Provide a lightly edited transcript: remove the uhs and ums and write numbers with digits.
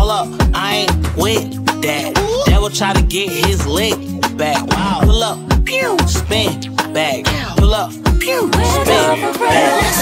Hold up, I ain't with that. Devil try to get his leg back. Pull up, pew, spin back. Pull up, pew, spin back.